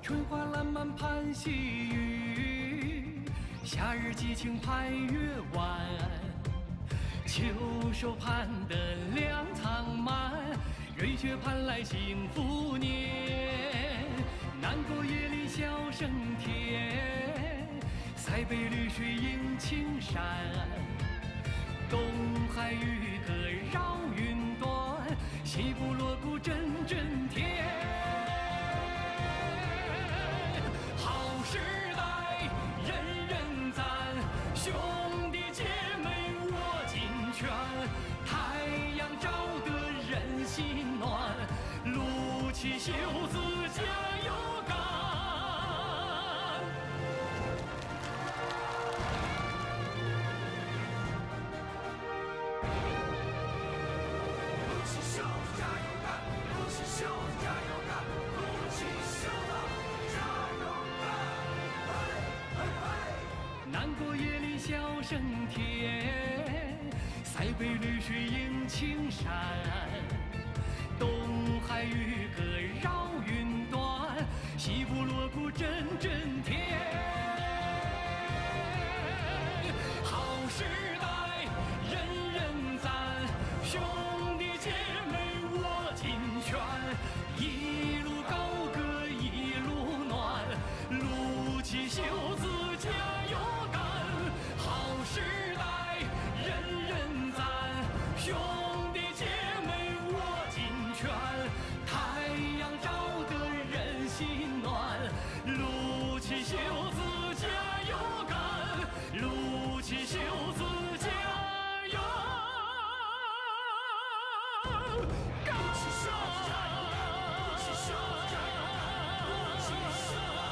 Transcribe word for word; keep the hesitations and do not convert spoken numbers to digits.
春花烂漫盼细雨，夏日激情盼月弯，秋收盼得粮仓满，瑞雪盼来幸福年。南国椰林笑声甜，塞北绿水映青山，东海渔歌绕云端，西部锣鼓阵阵甜。好时代人人赞，兄弟姐妹握紧拳，太阳照得人心暖，撸起袖子加油干。南国椰林笑声甜，塞北绿水映青山，东海渔歌绕云端，西部锣鼓阵阵甜。好时代人人赞，兄弟姐妹握紧拳，一路高歌一路暖，撸起袖子加油干。好时代人人赞，兄弟姐妹握紧拳，太阳照得人心暖，撸起袖子加油干，撸起袖子加油干。